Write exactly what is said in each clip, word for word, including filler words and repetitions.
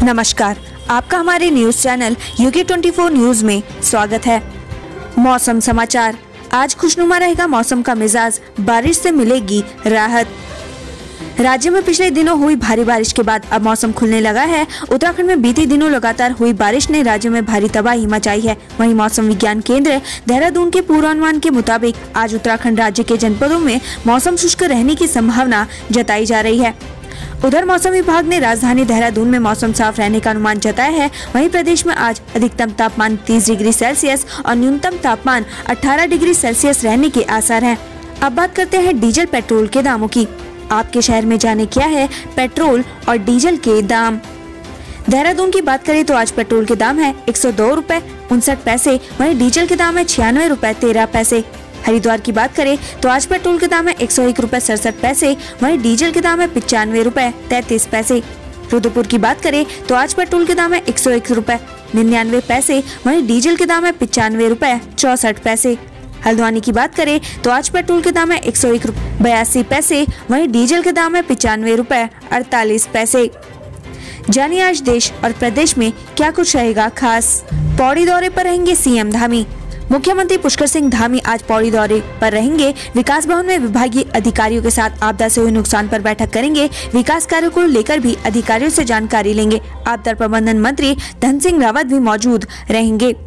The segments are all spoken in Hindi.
नमस्कार, आपका हमारे न्यूज चैनल यूके चौबीस न्यूज में स्वागत है। मौसम समाचार। आज खुशनुमा रहेगा मौसम का मिजाज, बारिश से मिलेगी राहत। राज्य में पिछले दिनों हुई भारी बारिश के बाद अब मौसम खुलने लगा है। उत्तराखंड में बीते दिनों लगातार हुई बारिश ने राज्य में भारी तबाही मचाई है। वहीं मौसम विज्ञान केंद्र देहरादून के पूर्वानुमान के मुताबिक आज उत्तराखंड राज्य के जनपदों में मौसम शुष्क रहने की संभावना जताई जा रही है। उधर मौसम विभाग ने राजधानी देहरादून में मौसम साफ रहने का अनुमान जताया है। वहीं प्रदेश में आज अधिकतम तापमान तीस डिग्री सेल्सियस और न्यूनतम तापमान अठारह डिग्री सेल्सियस रहने के आसार हैं। अब बात करते हैं डीजल पेट्रोल के दामों की। आपके शहर में जाने क्या है पेट्रोल और डीजल के दाम। देहरादून की बात करें तो आज पेट्रोल के दाम है एक सौ दो रुपए उनसठ पैसे, वहीं डीजल के दाम है छियानवे रुपए तेरह पैसे। हरिद्वार की बात करें तो आज पेट्रोल के दाम है एक सौ एक रुपए सड़सठ पैसे, वहीं डीजल के दाम है पिचानवे रुपए तैतीस पैसे। रुद्रपुर की बात करें तो आज पेट्रोल के दाम है एक सौ एक रुपए निन्यानवे पैसे, वहीं डीजल के दाम है पिचानवे रुपए चौसठ पैसे। हल्द्वानी की बात करें तो आज पेट्रोल के दाम है एक सौ एक रुपए बयासी पैसे, वहीं डीजल के दाम है पिचानवे रुपए अड़तालीस पैसे। जानिए आज देश और प्रदेश में क्या कुछ रहेगा खास। पौड़ी दौरे पर रहेंगे सीएम धामी। मुख्यमंत्री पुष्कर सिंह धामी आज पौड़ी दौरे पर रहेंगे। विकास भवन में विभागीय अधिकारियों के साथ आपदा से हुए नुकसान पर बैठक करेंगे। विकास कार्यों को लेकर भी अधिकारियों से जानकारी लेंगे। आपदा प्रबंधन मंत्री धन सिंह रावत भी मौजूद रहेंगे।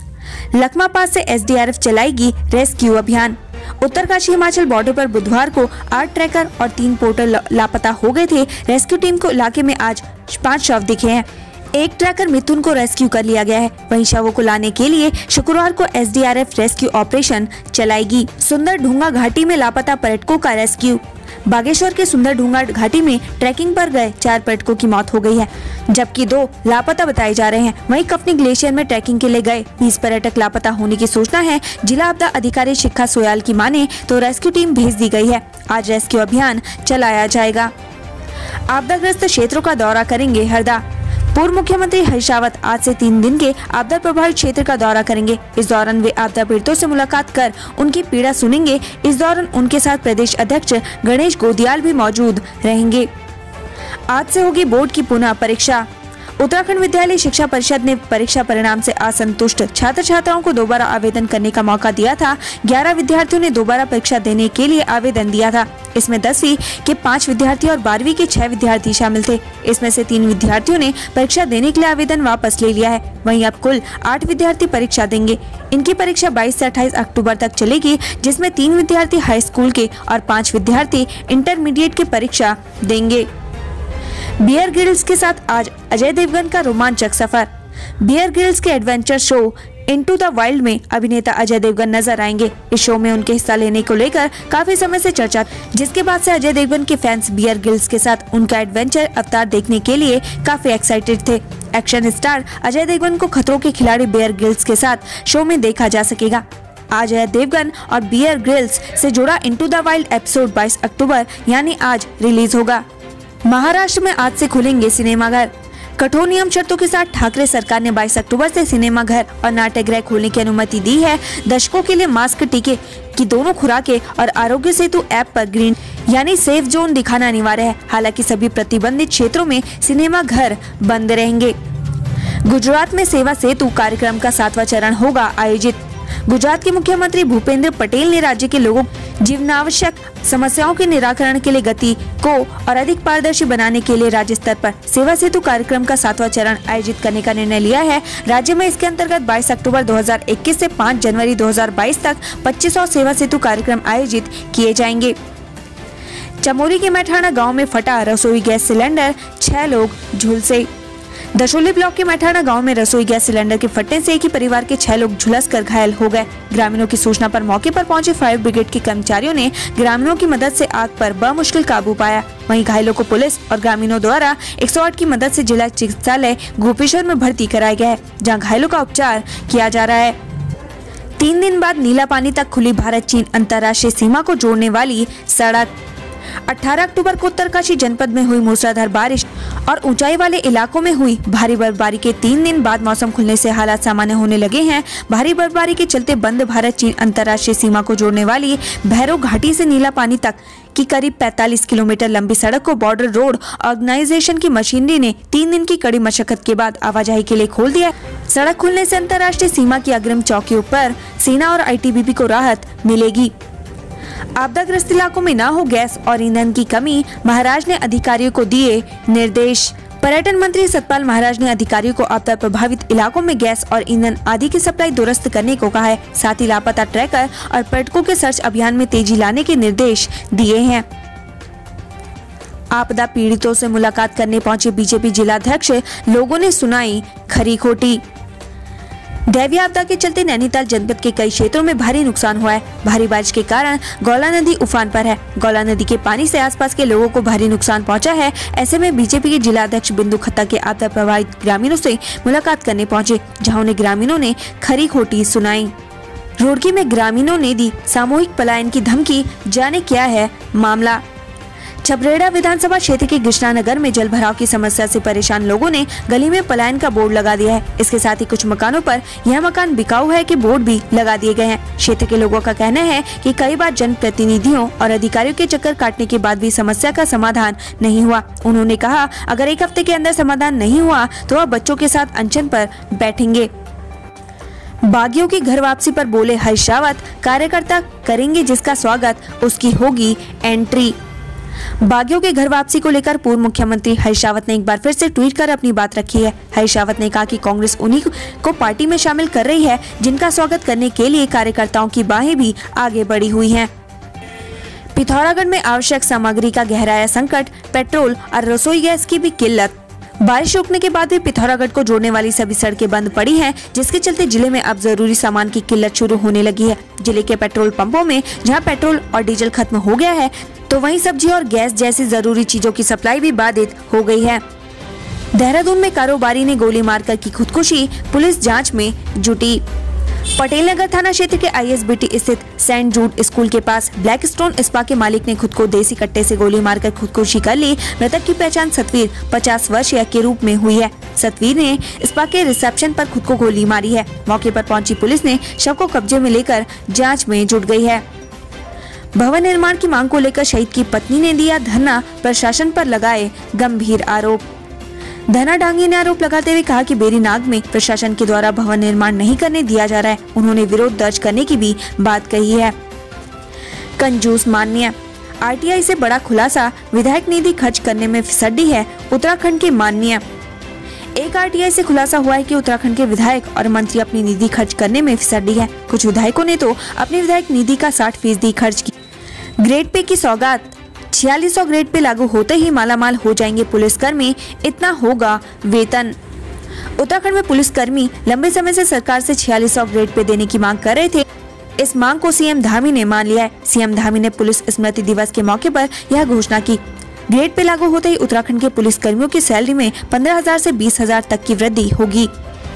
लखमा पास से एसडीआरएफ चलाएगी रेस्क्यू अभियान। उत्तरकाशी हिमाचल बॉर्डर पर बुधवार को आठ ट्रैकर और तीन पोर्टर लापता हो गए थे। रेस्क्यू टीम को इलाके में आज पाँच शव दिखे हैं। एक ट्रैकर मिथुन को रेस्क्यू कर लिया गया है। वहीं शवों को लाने के लिए शुक्रवार को एसडीआरएफ रेस्क्यू ऑपरेशन चलाएगी। सुंदर ढूंगा घाटी में लापता पर्यटकों का रेस्क्यू। बागेश्वर के सुंदर ढूंगा घाटी में ट्रैकिंग पर गए चार पर्यटकों की मौत हो गई है, जबकि दो लापता बताए जा रहे हैं। वहीं कफनी ग्लेशियर में ट्रैकिंग के लिए गए बीस पर्यटक लापता होने की सूचना है। जिला आपदा अधिकारी शिखा सोयाल की माने तो रेस्क्यू टीम भेज दी गई है। आज रेस्क्यू अभियान चलाया जाएगा। आपदाग्रस्त क्षेत्रों का दौरा करेंगे हरदा। पूर्व मुख्यमंत्री हरीश रावत आज से तीन दिन के आपदा प्रभावित क्षेत्र का दौरा करेंगे। इस दौरान वे आपदा पीड़ितों से मुलाकात कर उनकी पीड़ा सुनेंगे। इस दौरान उनके साथ प्रदेश अध्यक्ष गणेश गोदियाल भी मौजूद रहेंगे। आज से होगी बोर्ड की पुनः परीक्षा। उत्तराखंड विद्यालय शिक्षा परिषद ने परीक्षा परिणाम से असंतुष्ट छात्र छात्राओं को दोबारा आवेदन करने का मौका दिया था। ग्यारह विद्यार्थियों ने दोबारा परीक्षा देने के लिए आवेदन दिया था। इसमें दसवीं के पाँच विद्यार्थी और बारहवीं के छह विद्यार्थी शामिल थे। इसमें से तीन विद्यार्थियों ने परीक्षा देने के लिए आवेदन वापस ले लिया है। वहीं अब कुल आठ विद्यार्थी परीक्षा देंगे। इनकी परीक्षा बाईस से अट्ठाईस अक्टूबर तक चलेगी, जिसमें तीन विद्यार्थी हाई स्कूल के और पाँच विद्यार्थी इंटरमीडिएट की परीक्षा देंगे। बियर ग्रिल्स के साथ आज अजय देवगन का रोमांचक सफर। बियर ग्रिल्स के adventure show into the wild में अभिनेता अजय देवगन नजर आएंगे। इस शो में उनके हिस्सा लेने को लेकर काफी समय से चर्चा, जिसके बाद से अजय देवगन के फैंस बियर ग्रिल्स के साथ उनका एडवेंचर अवतार देखने के लिए काफी एक्साइटेड थे। एक्शन स्टार अजय देवगन को खतरों के खिलाड़ी बियर ग्रिल्स के साथ शो में देखा जा सकेगा। आज अजय देवगन और बियर ग्रिल्स से जुड़ा इनटू द वाइल्ड एपिसोड बाईस अक्टूबर यानी आज रिलीज होगा। महाराष्ट्र में आज से खुलेंगे सिनेमाघर। कठोर नियम शर्तों के साथ ठाकरे सरकार ने बाईस अक्टूबर से सिनेमाघर और नाट्यगृह खोलने की अनुमति दी है। दर्शकों के लिए मास्क, टीके की दोनों खुराकें और आरोग्य सेतु ऐप पर ग्रीन यानी सेफ जोन दिखाना अनिवार्य है। हालांकि सभी प्रतिबंधित क्षेत्रों में सिनेमाघर बंद रहेंगे। गुजरात में सेवा सेतु कार्यक्रम का सातवां चरण होगा आयोजित। गुजरात के मुख्यमंत्री भूपेंद्र पटेल ने राज्य के लोगों जीवनावश्यक समस्याओं के निराकरण के लिए गति को और अधिक पारदर्शी बनाने के लिए राज्य स्तर पर सेवा सेतु कार्यक्रम का सातवां चरण आयोजित करने का निर्णय लिया है। राज्य में इसके अंतर्गत बाईस अक्टूबर दो हज़ार इक्कीस से पाँच जनवरी दो हज़ार बाईस तक पच्चीस सौ सेवा सेतु कार्यक्रम आयोजित किए जाएंगे। चमोली के मैठाणा गाँव में फटा रसोई गैस सिलेंडर, छह लोग झुलसे। दशोली ब्लॉक के मैठाणा गांव में रसोई गैस सिलेंडर के फटने से एक ही परिवार के छह लोग झुलसकर घायल हो गए। ग्रामीणों की सूचना पर मौके पर पहुंचे फायर ब्रिगेड के कर्मचारियों ने ग्रामीणों की मदद से आग पर बमुश्किल काबू पाया। वहीं घायलों को पुलिस और ग्रामीणों द्वारा एक सौ आठ की मदद से जिला चिकित्सालय गोपेश्वर में भर्ती कराया गया है, जहाँ घायलों का उपचार किया जा रहा है। तीन दिन बाद नीला पानी तक खुली भारत चीन अंतर्राष्ट्रीय सीमा को जोड़ने वाली सड़क। अठारह अक्टूबर को उत्तरकाशी जनपद में हुई मूसलाधार बारिश और ऊंचाई वाले इलाकों में हुई भारी बर्फबारी के तीन दिन बाद मौसम खुलने से हालात सामान्य होने लगे हैं। भारी बर्फबारी के चलते बंद भारत चीन अंतर्राष्ट्रीय सीमा को जोड़ने वाली भैरव घाटी से नीला पानी तक की करीब पैंतालीस किलोमीटर लंबी सड़क को बॉर्डर रोड ऑर्गेनाइजेशन की मशीनरी ने तीन दिन की कड़ी मशक्कत के बाद आवाजाही के लिए खोल दिया। सड़क खुलने से अंतर्राष्ट्रीय सीमा की अग्रिम चौकियों पर सेना और आई टी बी पी को राहत मिलेगी। आपदाग्रस्त इलाकों में न हो गैस और ईंधन की कमी, महाराज ने अधिकारियों को दिए निर्देश। पर्यटन मंत्री सतपाल महाराज ने अधिकारियों को आपदा प्रभावित इलाकों में गैस और ईंधन आदि की सप्लाई दुरुस्त करने को कहा है। साथ ही लापता ट्रैकर और पर्यटकों के सर्च अभियान में तेजी लाने के निर्देश दिए हैं। आपदा पीड़ितों से मुलाकात करने पहुंचे बीजेपी जिलाध्यक्ष, लोगों ने सुनाई खरी खोटी। दैवीय आपदा के चलते नैनीताल जनपद के कई क्षेत्रों में भारी नुकसान हुआ है। भारी बारिश के कारण गौला नदी उफान पर है। गौला नदी के पानी से आसपास के लोगों को भारी नुकसान पहुंचा है। ऐसे में बीजेपी के जिलाध्यक्ष बिंदु खत्ता के आपदा प्रभावित ग्रामीणों से मुलाकात करने पहुंचे, जहां उन्हें ग्रामीणों ने खरी खोटी सुनाई। रुड़की में ग्रामीणों ने दी सामूहिक पलायन की धमकी, जाने क्या है मामला। छबरेड़ा विधानसभा क्षेत्र के कृष्णानगर में जल भराव की समस्या से परेशान लोगों ने गली में पलायन का बोर्ड लगा दिया है। इसके साथ ही कुछ मकानों पर यह मकान बिकाऊ है कि बोर्ड भी लगा दिए गए हैं। क्षेत्र के लोगों का कहना है कि कई बार जनप्रतिनिधियों और अधिकारियों के चक्कर काटने के बाद भी समस्या का समाधान नहीं हुआ। उन्होंने कहा, अगर एक हफ्ते के अंदर समाधान नहीं हुआ तो वह बच्चों के साथ अनशन पर बैठेंगे। बागियों की घर वापसी पर बोले हरीश रावत, कार्यकर्ता करेंगे जिसका स्वागत उसकी होगी एंट्री। बागियों के घर वापसी को लेकर पूर्व मुख्यमंत्री हरीश रावत ने एक बार फिर से ट्वीट कर अपनी बात रखी है। हरीश रावत ने कहा कि कांग्रेस उन्हीं को पार्टी में शामिल कर रही है जिनका स्वागत करने के लिए कार्यकर्ताओं की बाहें भी आगे बढ़ी हुई हैं। पिथौरागढ़ में आवश्यक सामग्री का गहराया संकट, पेट्रोल और रसोई गैस की भी किल्लत। बारिश रुकने के बाद भी पिथौरागढ़ को जोड़ने वाली सभी सड़कें बंद पड़ी हैं, जिसके चलते जिले में अब जरूरी सामान की किल्लत शुरू होने लगी है। जिले के पेट्रोल पंपों में जहां पेट्रोल और डीजल खत्म हो गया है, तो वहीं सब्जी और गैस जैसी जरूरी चीजों की सप्लाई भी बाधित हो गई है। देहरादून में कारोबारी ने गोली मारकर की खुदकुशी, पुलिस जांच में जुटी। पटेल नगर थाना क्षेत्र के आई एस बी टी स्थित सेंट जूड स्कूल के पास ब्लैक स्टोन स्पा के मालिक ने खुद को देसी कट्टे से गोली मारकर खुदकुशी कर ली। मृतक की पहचान सतवीर पचास वर्षीय के रूप में हुई है। सतवीर ने स्पा के रिसेप्शन पर खुद को गोली मारी है। मौके पर पहुंची पुलिस ने शव को कब्जे में लेकर जांच में जुट गई है। भवन निर्माण की मांग को लेकर शहीद की पत्नी ने दिया धरना, प्रशासन पर लगाए गंभीर आरोप। धना डांगी ने आरोप लगाते हुए कहा कि बेरीनाग में प्रशासन के द्वारा भवन निर्माण नहीं करने दिया जा रहा है। उन्होंने विरोध दर्ज करने की भी बात कही है। कंजूस माननीय, आर टी आई से बड़ा खुलासा, विधायक निधि खर्च करने में फिसड्डी है उत्तराखंड के माननीय। एक आर टी आई से खुलासा हुआ है कि उत्तराखंड के विधायक और मंत्री अपनी निधि खर्च करने में फिसड्डी है। कुछ विधायकों ने तो अपनी विधायक निधि का साठ फीसदी खर्च की। ग्रेड पे की सौगात, छियालीस सौ ग्रेड पे लागू होते ही मालामाल हो जाएंगे पुलिसकर्मी, इतना होगा वेतन। उत्तराखंड में पुलिसकर्मी लंबे समय से सरकार से छियालीस सौ ग्रेड पे देने की मांग कर रहे थे। इस मांग को सीएम धामी ने मान लिया है। सीएम धामी ने पुलिस स्मृति दिवस के मौके पर यह घोषणा की। ग्रेड पे लागू होते ही उत्तराखंड के पुलिसकर्मियों की सैलरी में पंद्रह हजार से बीस हजार तक की वृद्धि होगी।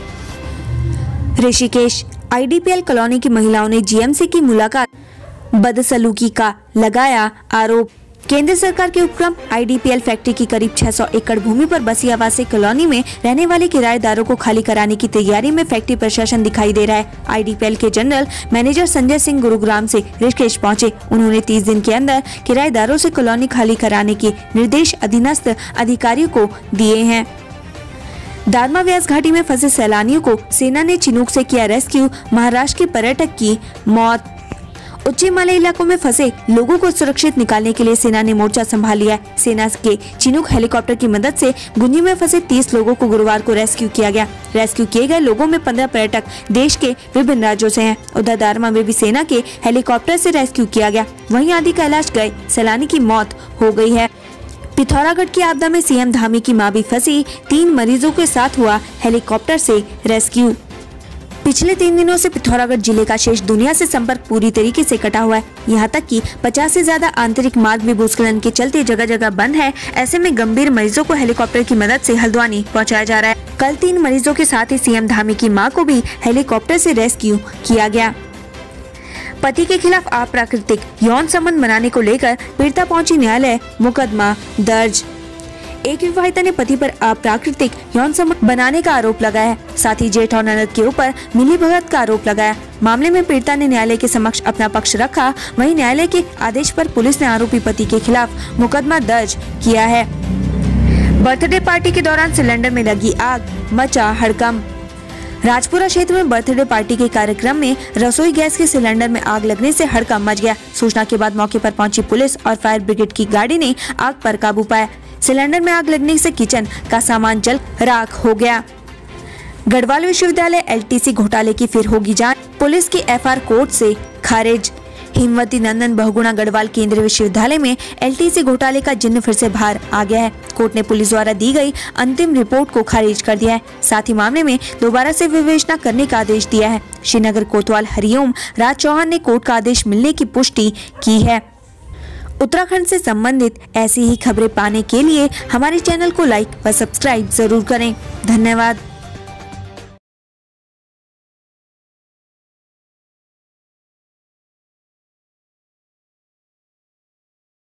Rishikesh, I D P L colony की महिलाओं ने जी एम सी की मुलाकात, बदसलूकी का लगाया आरोप। केंद्र सरकार के उपक्रम I D P L factory की करीब छह सौ एकड़ भूमि पर बसी आवासीय कॉलोनी में रहने वाले किराएदारों को खाली कराने की तैयारी में फैक्ट्री प्रशासन दिखाई दे रहा है। आई डी पी एल के जनरल मैनेजर संजय सिंह गुरुग्राम से ऋषिकेश पहुंचे। उन्होंने तीस दिन के अंदर किराएदारों से कॉलोनी खाली कराने के निर्देश अधीनस्थ अधिकारियों को दिए हैं। दादमा व्यास घाटी में फंसे सैलानियों को सेना ने चिनूक से किया रेस्क्यू, महाराष्ट्र के पर्यटक की मौत। उच्च हिमालय इलाकों में फंसे लोगों को सुरक्षित निकालने के लिए सेना ने मोर्चा संभाल लिया है। सेना के चिनूक हेलीकॉप्टर की मदद से गुंजी में फंसे तीस लोगों को गुरुवार को रेस्क्यू किया गया। रेस्क्यू किए गए लोगों में पंद्रह पर्यटक देश के विभिन्न राज्यों से हैं। उधर दारमा में भी सेना के हेलीकॉप्टर से रेस्क्यू किया गया। वहीं आदि कैलाश गए सैलानी की मौत हो गई है। पिथौरागढ़ की आपदा में सीएम धामी की मां भी फंसी, तीन मरीजों के साथ हुआ हेलीकॉप्टर से रेस्क्यू। पिछले तीन दिनों से पिथौरागढ़ जिले का शेष दुनिया से संपर्क पूरी तरीके से कटा हुआ है। यहाँ तक कि पचास से ज्यादा आंतरिक मार्ग भी भूस्खलन के चलते जगह जगह बंद है। ऐसे में गंभीर मरीजों को हेलीकॉप्टर की मदद से हल्द्वानी पहुँचाया जा रहा है। कल तीन मरीजों के साथ ही सीएम धामी की मां को भी हेलीकॉप्टर से रेस्क्यू किया गया। पति के खिलाफ अप्राकृतिक यौन संबंध बनाने को लेकर पीड़िता पहुंची न्यायालय, मुकदमा दर्ज। एक विवाहिता ने पति पर अप्राकृतिक यौन संबंध बनाने का आरोप लगाया, साथ ही जेठ और ननद के ऊपर मिलीभगत का आरोप लगाया। मामले में पीड़िता ने न्यायालय के समक्ष अपना पक्ष रखा। वहीं न्यायालय के आदेश पर पुलिस ने आरोपी पति के खिलाफ मुकदमा दर्ज किया है। बर्थडे पार्टी के दौरान सिलेंडर में लगी आग, मचा हड़कंप। राजपुरा क्षेत्र में बर्थडे पार्टी के कार्यक्रम में रसोई गैस के सिलेंडर में आग लगने से हड़कंप मच गया। सूचना के बाद मौके पर पहुंची पुलिस और फायर ब्रिगेड की गाड़ी ने आग पर काबू पाया। सिलेंडर में आग लगने से किचन का सामान जल राख हो गया। गढ़वाल विश्वविद्यालय एलटीसी घोटाले की फिर होगी जांच, पुलिस की एफआईआर कोर्ट से खारिज। हिमवती नंदन बहुगुणा गढ़वाल केंद्रीय विश्वविद्यालय में एलटीसी घोटाले का जिन्न फिर से बाहर आ गया है। कोर्ट ने पुलिस द्वारा दी गई अंतिम रिपोर्ट को खारिज कर दिया है। साथ ही मामले में दोबारा से विवेचना करने का आदेश दिया है। श्रीनगर कोतवाल हरिओम राज चौहान ने कोर्ट का आदेश मिलने की पुष्टि की है। उत्तराखंड से संबंधित ऐसी ही खबरें पाने के लिए हमारे चैनल को लाइक व सब्सक्राइब जरूर करें। धन्यवाद।